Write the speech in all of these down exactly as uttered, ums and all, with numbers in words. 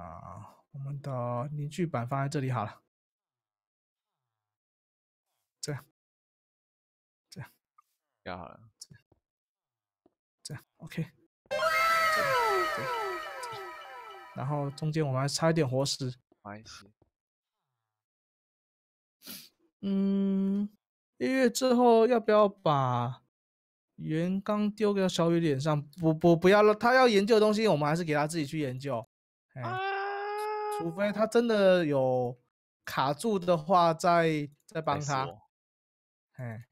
那我们的凝聚板放在这里好了，这样，这样， 要好了， 这样 ，OK。这里，这里，这里，然后中间我们还插一点活石。 没关系。 嗯，一月之后要不要把原钢丢到小雨脸上？不不不要了，他要研究的东西，我们还是给他自己去研究。哎， 啊！ 除非他真的有卡住的话，再再帮他。哎，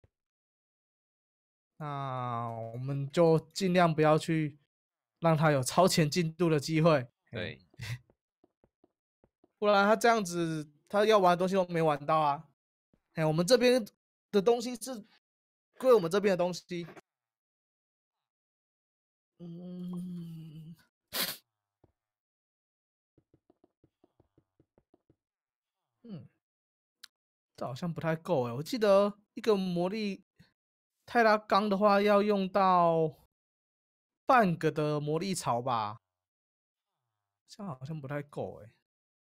那我们就尽量不要去让他有超前进度的机会。 对， 不然他这样子，他要玩的东西都没玩到啊。哎，我们这边的东西是归我们这边的东西。嗯，嗯，这好像不太够哎。我记得一个魔力泰拉钢的话，要用到半个的魔力槽吧，这样好像不太够哎，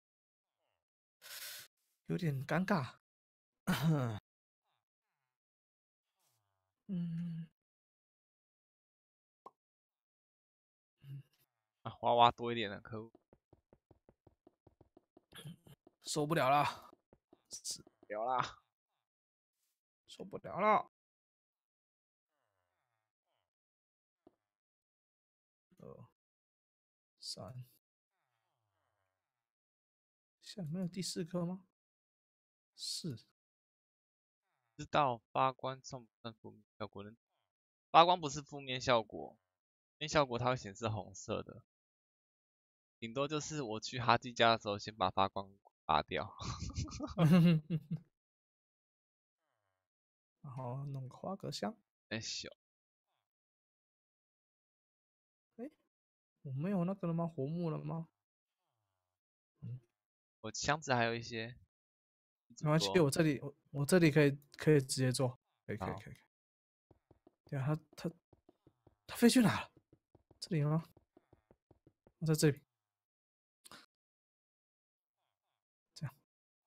有点尴尬。嗯， 啊，娃娃多一点的，可恶， 受不了了， 有啦， 受不了了。二三，下面有第四颗吗？是。 知道发光算不算负面效果呢？发光不是负面效果，负面效果它会显示红色的，顶多就是我去哈基家的时候先把发光拔掉。 然后弄个花格箱。 哎小， 哎，我没有那个了吗？活木了吗？嗯， 我箱子还有一些， 没关系，我这里我我这里可以可以直接做，可以可以可以。对啊，他他他飞去哪了？这里吗？我在这里。这样。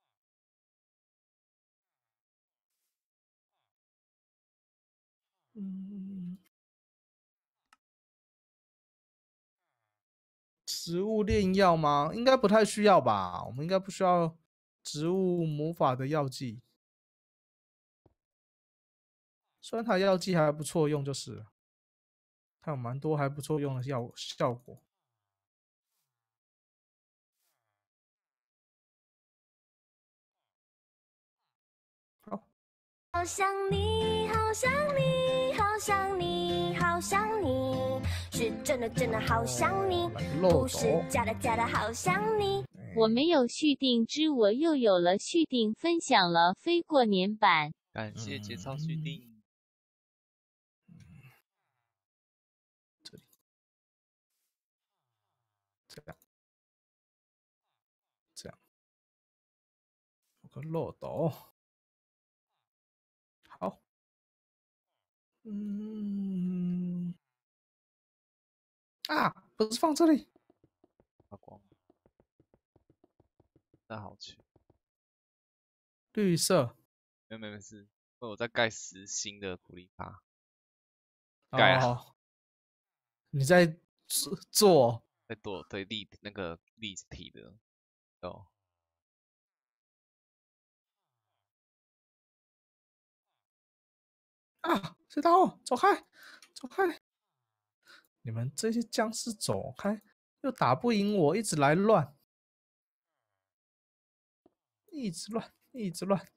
嗯，植物炼药吗？应该不太需要吧？我们应该不需要植物魔法的药剂。虽然它药剂还不错用，就是了它有蛮多还不错用的效效果。好， 好想你，好想你，好想你，好想你，是真的真的好想你，不是假的假的好想你。 我没有续订之我又有了续订，分享了非过年版， 感谢节操续订。 这里，这样，这样，有个漏斗。好，嗯，啊，不是放这里。 发光，那好去。 绿色。 没没没事，因为我在盖实心的苦力怕。 盖啊！你在做做？ 在做对立那个立体的哦。 啊！谁打我？走开！走开！你们这些僵尸走开！又打不赢我，一直来乱，一直乱，一直乱。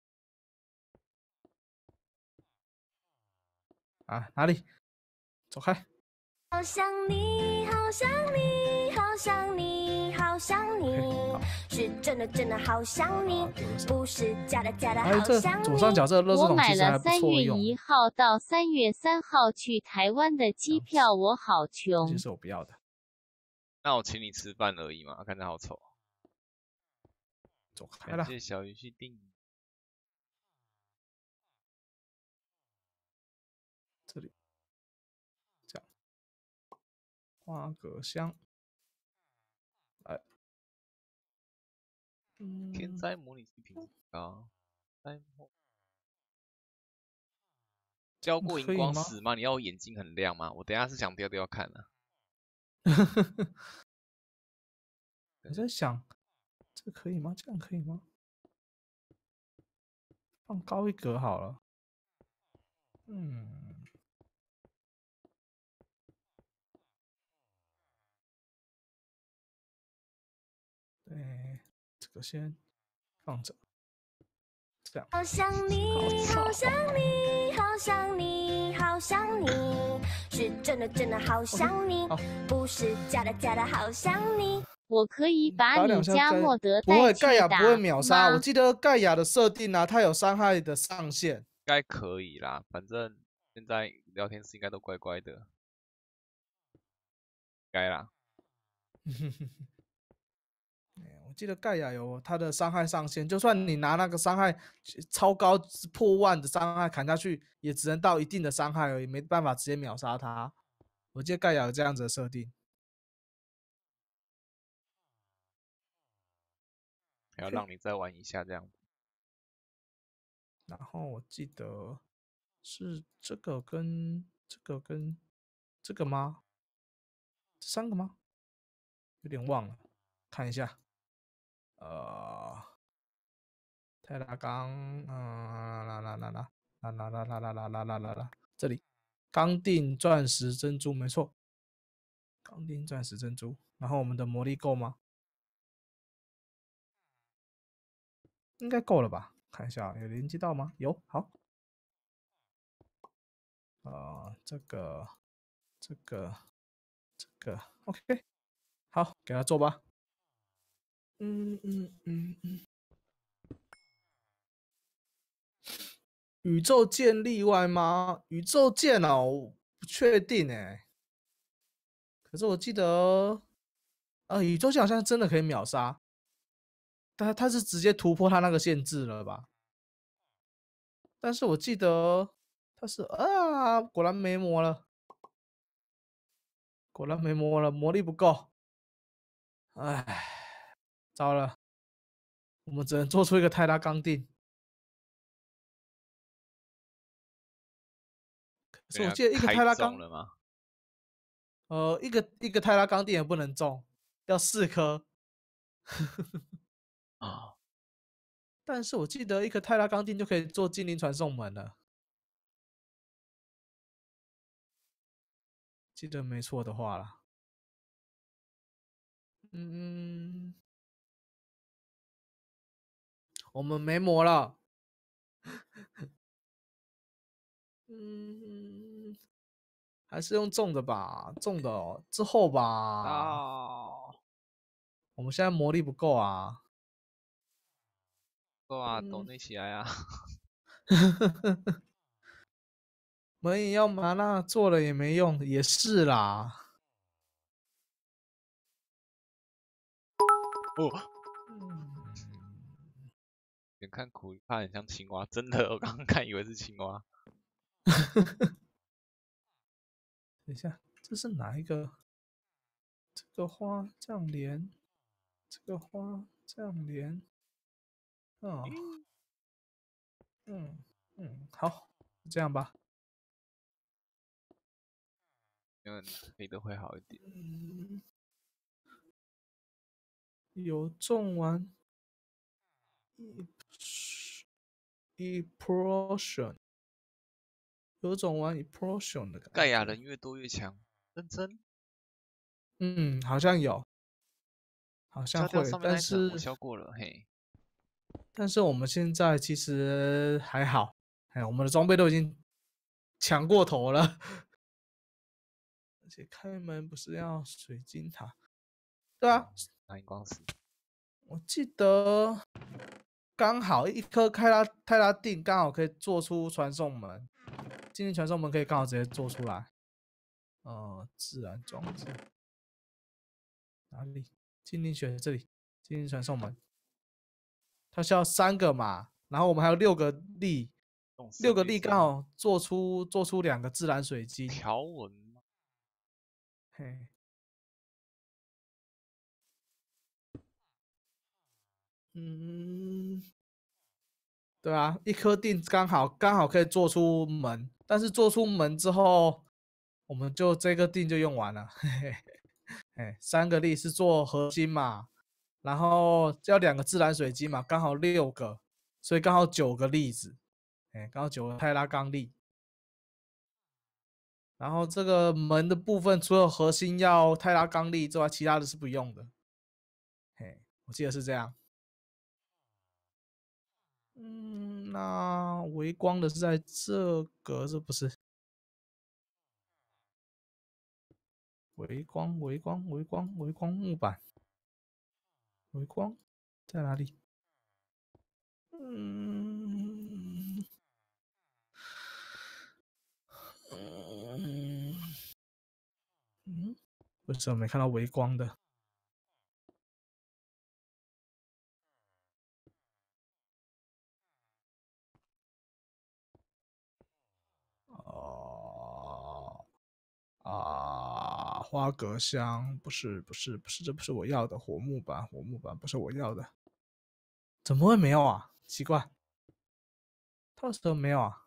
啊，哪里？走开！ 好想你，好想你，好想你，好想你，是真的真的好想你，不是假的假的好想你。 左上角这个垃圾桶其实还不错用。 我买了三月一号到三月三号去台湾的机票，我好穷。 这是我不要的。 那我请你吃饭而已嘛，看着好丑。 走开了。 感谢小鱼续订。 这里，这样，花格箱，来， 天嗯， 灾模拟器品质高，灾祸教过荧可以吗？ 光石吗？你要我眼睛很亮吗？我等一下是想丢丢看的、啊。 我在想，这可以吗？这样可以吗？放高一格好了。嗯，对，这个先放着，这样。 好想你，好想你，好想你，好想你，是真的真的好想你，不是假的假的好想你。 我可以把打你两下盖家莫德不会， 代替打盖亚不会秒杀。我吗？ 记得盖亚的设定啊，它有伤害的上限。 应该可以啦，反正现在聊天室应该都乖乖的，该啦。 我记得盖亚有它的伤害上限，就算你拿那个伤害超高破万的伤害砍下去，也只能到一定的伤害而已，没办法直接秒杀它。我记得盖亚有这样子的设定。 还要让你再玩一下这样子。 然后我记得是这个跟这个跟这个吗？这三个吗？有点忘了，看一下。呃，泰拉钢，嗯，啦啦啦啦啦啦啦啦啦啦啦啦啦啦啦，这里钢锭、钻石、珍珠，没错，钢锭、钻石、珍珠。然后我们的魔力够吗？应该够了吧？看一下有连接到吗？有，好。呃，这个，这个，这个 ，OK， 好，给他做吧。嗯嗯嗯嗯。宇宙剑例外吗？宇宙剑哦，不确定哎。可是我记得，呃，宇宙剑好像真的可以秒杀，但他是直接突破他那个限制了吧？但是我记得他是啊，果然没魔了，果然没魔了，魔力不够。唉，糟了，我们只能做出一个泰拉钢锭。可是我记得一个泰拉钢了吗？ 呃，一个一个泰拉钢锭也不能中，要四颗。 啊！ 但是我记得一颗泰拉钢锭就可以做精灵传送门了，记得没错的话啦。嗯，我们没魔了。嗯，还是用重的吧，重的哦，之后吧。 哦， 我们现在魔力不够啊。 够啊， 嗯抖那起来啊！ 门也要麻辣，做了也没用，也是啦。 哦，远看苦，它很像青蛙，真的，我刚刚看以为是青蛙。 等一下，这是哪一个？这个花这样连，这个花这样连。哦，嗯嗯，好，这样吧。 没问题，黑的会好一点。 嗯，有中完一 portion，有种玩一 portion 的感觉。 盖亚人越多越强，认真。 嗯，好像有，好像会，但是我消过了，嘿。 但是我们现在其实还好，哎，我们的装备都已经抢过头了。而且开门不是要水晶塔？对啊， 拿荧光石。 我记得刚好一颗开拉泰拉锭刚好可以做出传送门，精灵传送门可以刚好直接做出来。呃，自然装置哪里？精灵学这里，精灵传送门，它需要三个嘛，然后我们还有六个力，六个力刚好做出做出两个自然水晶条纹吗？ 嘿， 嗯，对啊，一颗锭刚好刚好可以做出门，但是做出门之后，我们就这个锭就用完了。嘿嘿，哎，三个力是做核心嘛，然后要两个自然水晶嘛，刚好六个，所以刚好九个粒子，哎，刚好九个泰拉刚力。然后这个门的部分，除了核心要泰拉刚力之外，其他的是不用的。嘿，我记得是这样。嗯，那微光的是在这个，这不是微光，微光，微光，微光木板，微光在哪里？嗯嗯嗯，为什么没看到微光的？哦啊，花格香不是不是不是，这不是我要的火木板，火木板不是我要的，怎么会没有啊？奇怪，它为什么没有啊？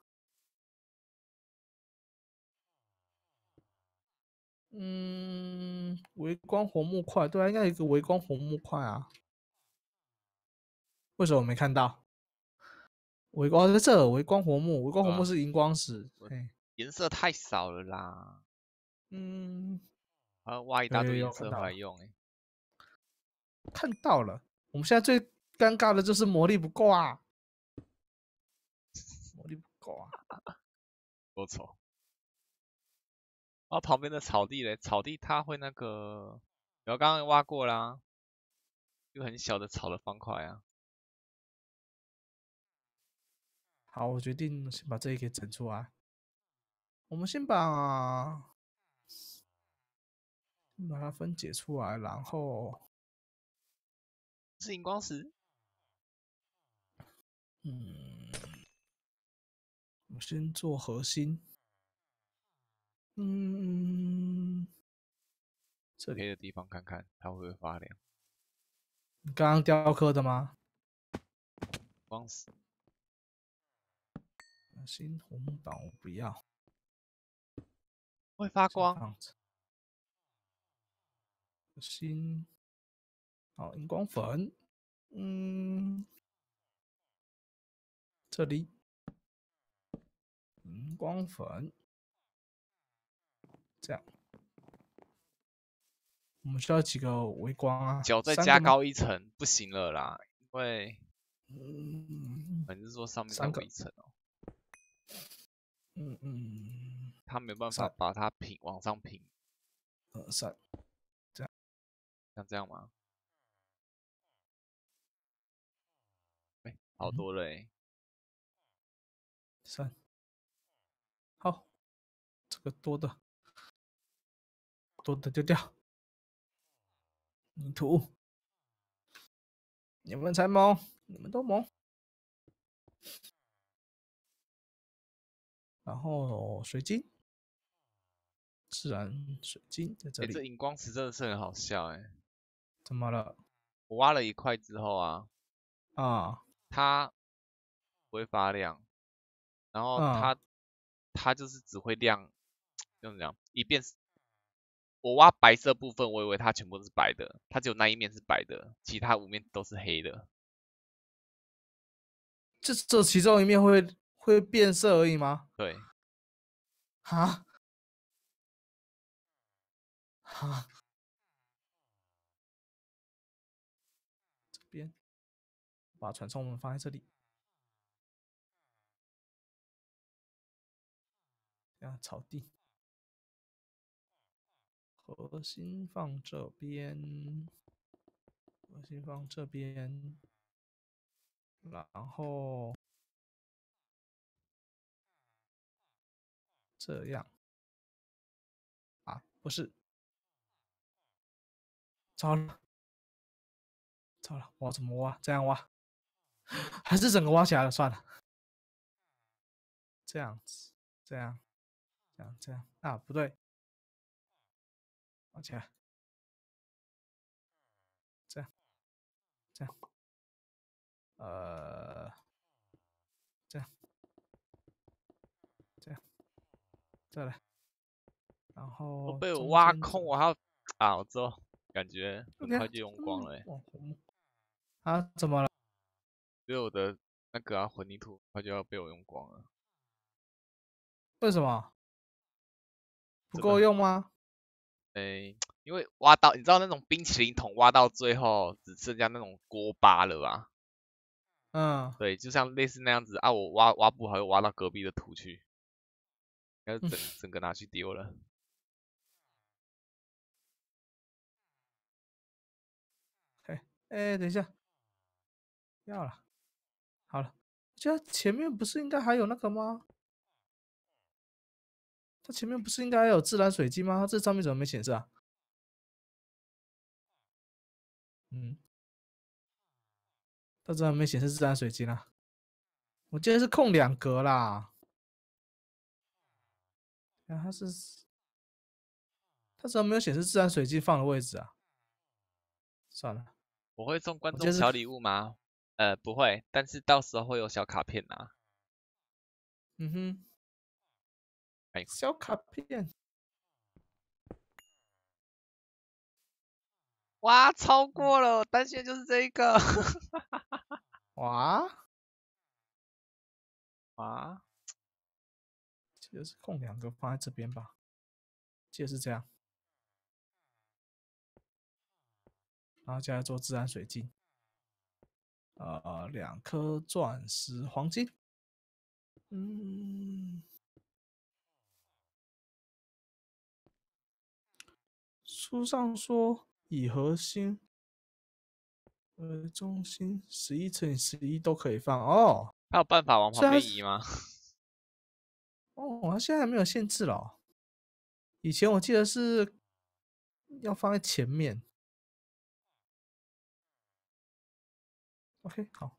嗯，微光红木块，对啊，应该有一个微光红木块啊，为什么我没看到？微光在这，微光红木，微光红木是荧光石，嘿， 颜色太少了啦。 嗯， 还要挖一大堆颜色回来用哎、欸。 看到了，我们现在最尴尬的就是魔力不够啊，魔力不够啊， 多丑。然后旁边的草地嘞，草地它会那个，然后刚刚挖过啦，一个很小的草的方块啊。 好，我决定先把这里给整出来。我们先把先把它分解出来，然后是荧光石。 嗯，我先做核心。嗯，这里黑的地方看看它会不会发亮。 你刚刚雕刻的吗？ 光石。 核心红木板我不要。 会发光。 核心，好，荧光粉。嗯，这里荧光粉，这样。我们需要几个微光啊？ 脚再加高一层不行了啦，因为，嗯，反正说上面再围一层哦。 嗯嗯， 他没办法把它平往上平。 二三，这样， 像这样吗？哎、欸，好多了哎、欸。 三，好，这个多的，多的丢掉。泥土，你们才猛，你们都猛。然后水晶，自然水晶在这里。 哎、欸，这荧光石真的是很好笑哎、欸。 怎么了？ 我挖了一块之后啊， 啊， 它不会发亮，然后它、啊、它就是只会亮，怎么讲？一边我挖白色部分，我以为它全部都是白的，它只有那一面是白的，其他五面都是黑的。 这这其中一面会会变色而已吗？ 对。 哈？哈？这边把传送门放在这里。这样草地。核心放这边，核心放这边，然后这样啊，不是，糟了，糟了，我要怎么挖？这样挖，还是整个挖起来了？算了，这样子，这样，这样，这样啊，不对，挖起来，这样，这样。 呃，这样，这样，再来，然我后被我中间挖空， 这我还要啊，我知道，感觉很 ，OK 啊快就用光了、欸。 嗯，嗯啊，怎么了？ 所以我的那个啊混凝土快就要被我用光了。 为什么不真的很够用吗？ 诶、因为挖到，你知道那种冰淇淋桶挖到最后只剩下那种锅巴了吧？ 嗯， 对，就像类似那样子啊，我挖挖不好又挖到隔壁的土去，应该是整整个拿去丢了。 哎哎，等一下，要了，好了，我觉得前面不是应该还有那个吗？它前面不是应该还有自然水晶吗？它这上面怎么没显示啊？嗯，它这上面显示自然水晶啊？我记得是空两格啦。啊，它是它怎么没有显示自然水晶放的位置啊？算了， 我会送观我记得是众小礼物吗？呃，不会，但是到时候会有小卡片拿。 嗯哼， 哎， 小卡片， 哇，超过了，我担心的就是这一个。 哇， 啊， 记得是空两个放在这边吧？记得是这样，然后接下来做自然水晶，呃，两颗钻石黄金，嗯，书上说以核心为中心，十一乘以十一都可以放哦。 他有办法往旁所以它边移吗？ 哦，它现在没有限制了哦。以前我记得是要放在前面。OK，好。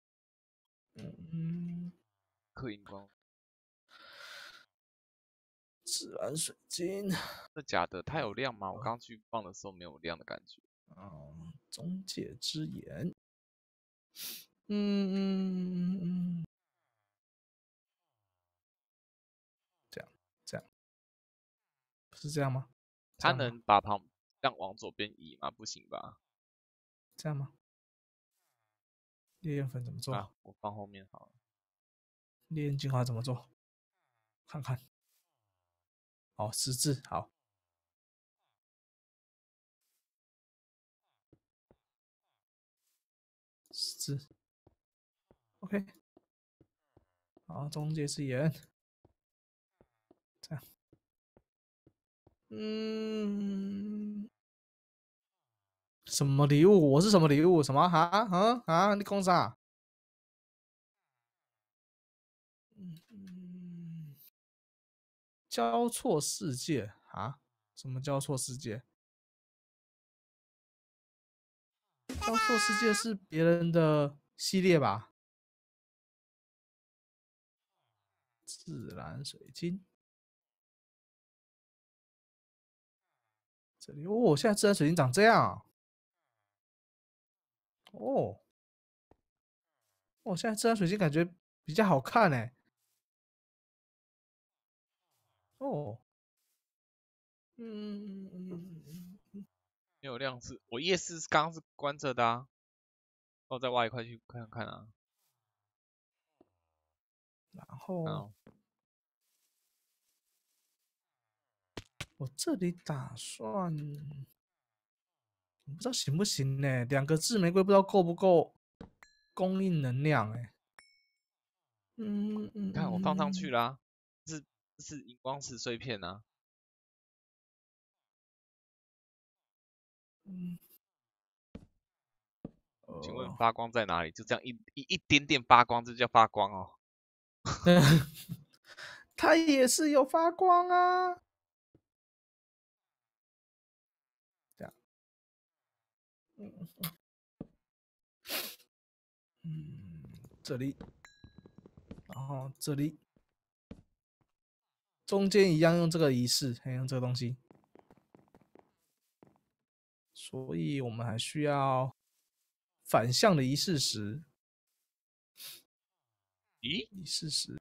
嗯， 刻荧光， 自然水晶， 这假的？它有亮吗？我刚去放的时候没有亮的感觉。 嗯，中介之眼，嗯嗯嗯嗯，这样这样，不是这样吗？这它样吗？ 能把旁这样往左边移吗？不行吧？ 这样吗？烈焰粉怎么做？ 啊，我放后面好了。 烈焰精华怎么做？看看。哦，十字，好。十字 ，OK。好，中介之眼，这样。嗯，什么礼物？我是什么礼物？什么？哈啊啊！你讲啥？嗯，交错世界啊？什么交错世界？交错世界是别人的系列吧？自然水晶，这里哦，现在自然水晶长这样啊哦。哦，现在自然水晶感觉比较好看哎。哦，嗯嗯嗯嗯嗯， 没有亮是，我夜视刚刚是关着的啊。那我再挖一块去看看啊。 然后哦， 我这里打算，我不知道行不行呢？两个智玫瑰不知道够不够供应能量哎。嗯嗯你看我放上去嗯啦，是是荧光石碎片啊。 嗯， 请问呃， 发光在哪里？就这样一一一点点发光，这叫发光哦。 它也是有发光啊。这样，嗯嗯，这里，然后这里，中间一样用这个仪式，还用这个东西，所以我们还需要反向的仪式石。 咦？ 一四十，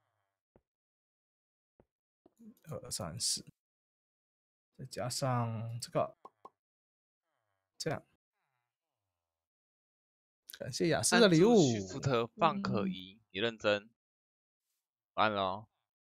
二三四，再加上这个，这样。感谢雅思的礼物。 Shift 放可嗯疑，你认真。按了、哦，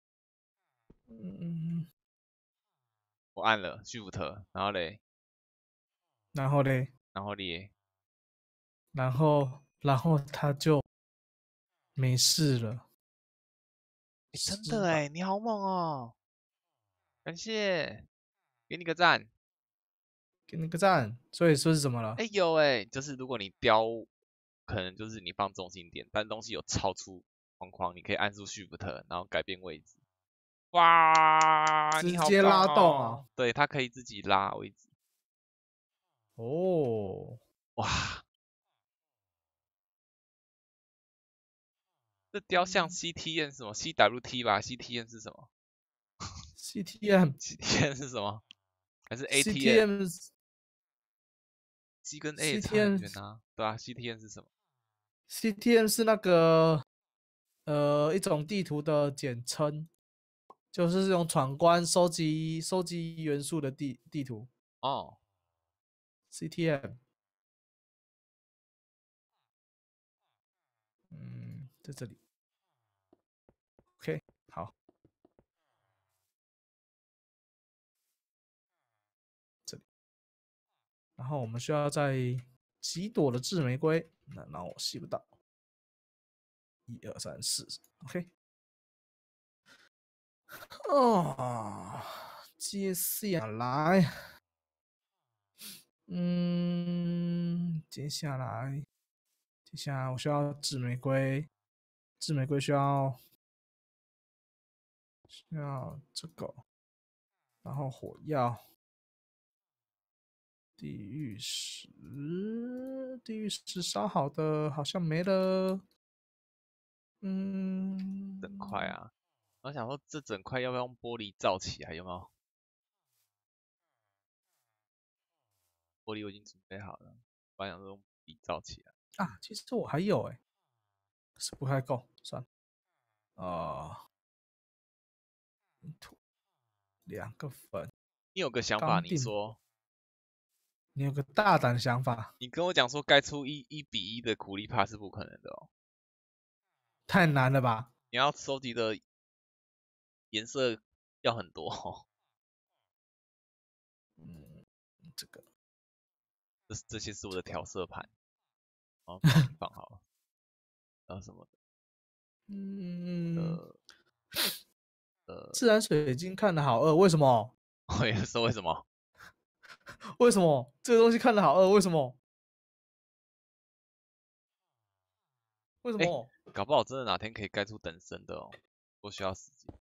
嗯， 我按了 Shift， 然后嘞， 然后嘞， 然后嘞， 然后然后他就没事了。 欸、真的哎，你好猛哦！感谢，给你个赞， 给你个赞。所以说是怎么了？ 哎、欸、有哎，就是如果你雕，可能就是你放中心点，但东西有超出框框，你可以按住 Shift， 然后改变位置。哇， 直你好接拉动啊！ 哦、对，它可以自己拉位置。 哦， 哇，这雕像 C T N 是什么 ？C W T 吧 ？C T N 是什么 C T M，C ？C T N 是什么？还是 A T T M？C 跟 A 也差很远啊，对啊 ，C T N 是什么 ？C T M 是那个呃一种地圖的简称，就是这种闯关收集收集元素的地地图。 哦 C T M， 嗯，在这里。OK， 好，这里。然后我们需要再几朵的致玫瑰，那那我吸不到。一二三四 ，OK。哦，接下来，嗯，接下来，接下来我需要致玫瑰，致玫瑰需要需要这个，然后火药，地狱石，地狱石烧好的好像没了，嗯， 整块啊。我想说这整块要不要用玻璃罩起来？有没有？玻璃我已经准备好了，我想说用玻璃罩起来。 啊，其实我还有哎、欸，是不太够，算了，啊、呃，土两个粉。 你有个想法，你说。 你有个大胆想法。 你跟我讲说该出一一比一的苦力怕是不可能的哦。 太难了吧？ 你要收集的颜色要很多哦。 嗯，这个， 这这些是我的调色盘，然后放好了，然后什么的， 嗯， 呃，呃， 自然水晶看得好饿，为什么？ 我也是说为什么？ 为什么这个东西看得好饿？为什么？为什么？ 欸、搞不好真的哪天可以盖出等身的哦，不需要时间。